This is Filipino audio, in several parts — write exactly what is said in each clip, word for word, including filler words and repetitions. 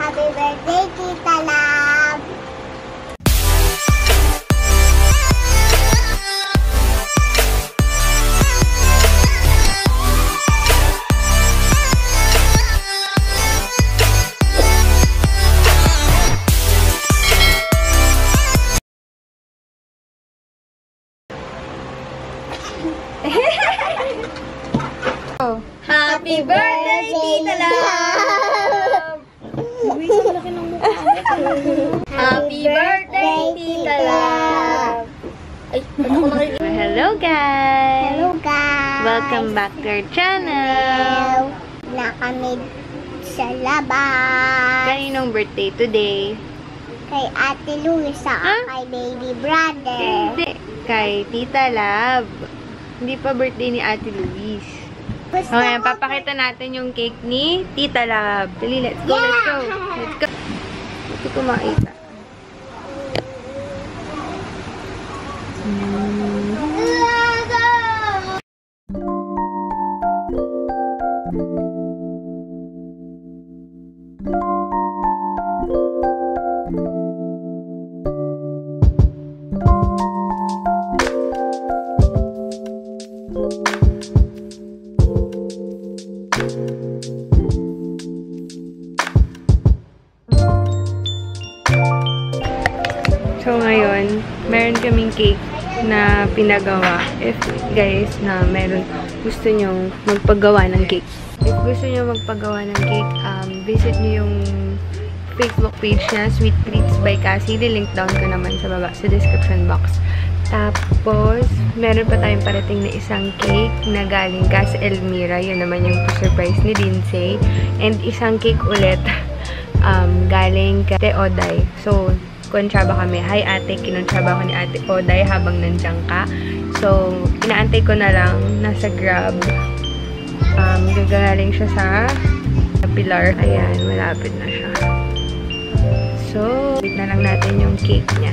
Happy birthday, Tita Love! Happy birthday, Tita Love! Happy birthday, Tita Love! Ay, hello guys! Hello guys! Welcome back to our channel! Na kami sa labas. Kaninong birthday today? Kay Ate Luis sa Huh? kay baby brother. Hindi. Kay Tita Love. Hindi pa birthday ni Ate Luis. Gusto Okay, ko- papakita natin yung cake ni Tita Love. Dali, let's go, let's go. Let's go. Hindi ko makita. So ngayon, meron kaming cake na pinagawa. If guys na meron gusto nyong magpagawa ng cake. If gusto nyo magpagawa ng cake, um, visit nyo yung Facebook page na Sweet Treats by Cassie. Link down ko naman sa baba sa description box. Tapos, meron pa tayong parating na isang cake na galing ka sa Elmira. Yun naman yung surprise ni Lindsay. And isang cake ulit um, galing ka Oday. So, kontraba kami. Hi ate, kinontraba ko ni ate Oday habang nandiyan ka. So, inaantay ko na lang. Nasa Grab. Um, gagaling siya sa Pilar. Ayan, malapit na siya. So, wait na lang natin yung cake niya.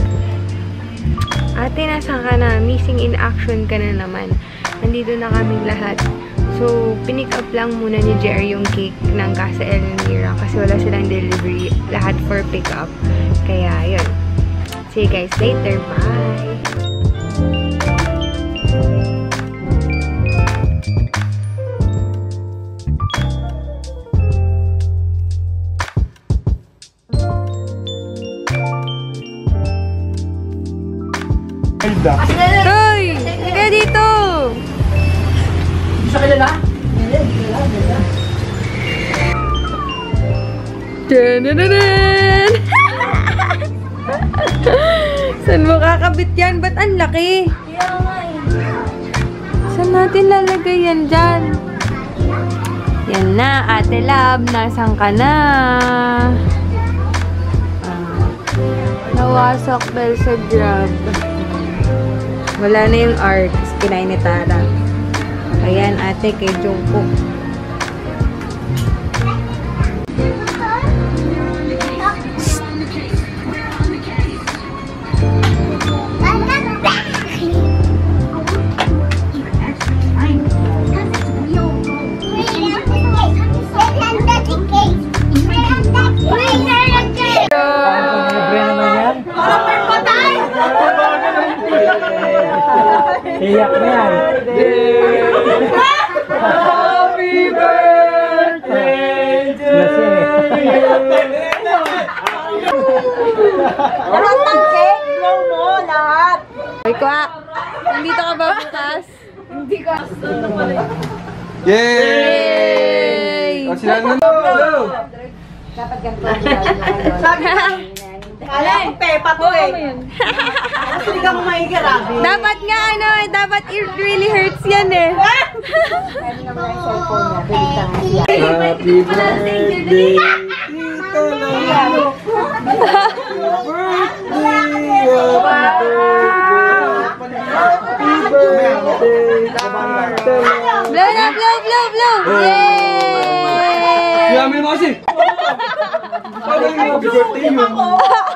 Ate, nasa ka na? Missing in action ka na naman. Nandito na kaming lahat. So, pinick up lang muna ni Jerry yung cake ng Casa Elmira kasi wala silang delivery. Lahat for pick up. Kaya, yun. See you guys later. Bye! Hoy! Higa dito! Hindi siya kilala? Tadadadaan! Saan mo kakabit yan? Ba't ang laki? Saan natin lalagay yan dyan? Yan na, Ate Love. Nasaan ka na? Ah, nawasak dahil sa Grab. Wala na yung art. Kinain ni Tara. Ayan, ate, kay Jungkook. Iyak na yan. Happy birthday to you. Lahat ng cake, blow mo, lahat. Ay, kwa! Nandito ka ba bukas? Hindi ka. Yay! O, sila na. Dapat ganito. Sabi ko, kala ko Pepa to eh. Kasi hindi ka mo maigarabi. Dapat nga, ano, dapat it really hurts yan eh. Pwede naman yung cellphone niya. Happy birthday, Tita Love. Happy birthday, Tita Love. Blow na, blow, blow, blow! Yay! Kaya mo kasi. Happy birthday mo.